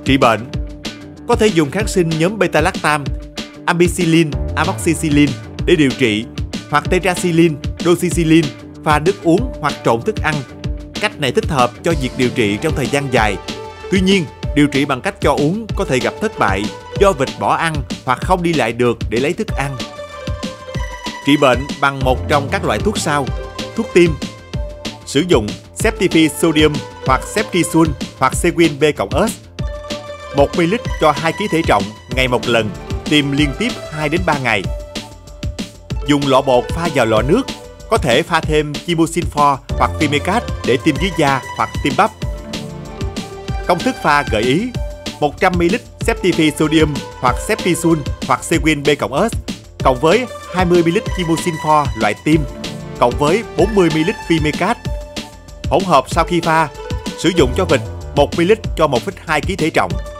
Trị bệnh. Có thể dùng kháng sinh nhóm beta-lactam, ampicillin, amoxicillin để điều trị, hoặc tetracycline, doxycycline pha nước uống hoặc trộn thức ăn. Cách này thích hợp cho việc điều trị trong thời gian dài. Tuy nhiên, điều trị bằng cách cho uống có thể gặp thất bại do vịt bỏ ăn hoặc không đi lại được để lấy thức ăn. Trị bệnh bằng một trong các loại thuốc sau. Thuốc tiêm. Sử dụng Ceftiofur Sodium hoặc Ceftriaxone hoặc Seguin B+S. 1 ml cho 2 kg thể trọng ngày một lần, tiêm liên tiếp 2 đến 3 ngày. Dùng lọ bột pha vào lọ nước, có thể pha thêm Chibusilfor hoặc Fimecat để tiêm dưới da hoặc tiêm bắp. Công thức pha gợi ý: 100 ml Ceftiofur Sodium hoặc Ceftriaxone hoặc Seguin B+S cộng với 20 ml Chibusilfor loại tiêm cộng với 40 ml Fimecat. Hỗn hợp sau khi pha, sử dụng cho vịt 1 ml cho 1,2 kg thể trọng.